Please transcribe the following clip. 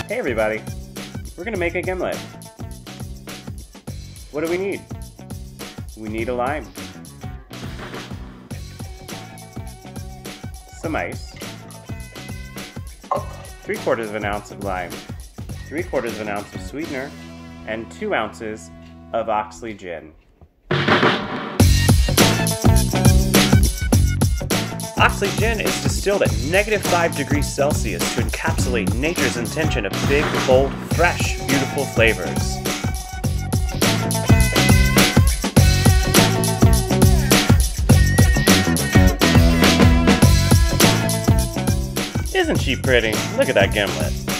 Hey everybody, we're gonna make a gimlet. What do we need? We need a lime, some ice, 3/4 of an ounce of lime, 3/4 of an ounce of sweetener, and 2 ounces of Oxley Gin. Oxley Gin is distilled at -5 degrees Celsius to encapsulate nature's intention of big, bold, fresh, beautiful flavors. Isn't she pretty? Look at that gimlet.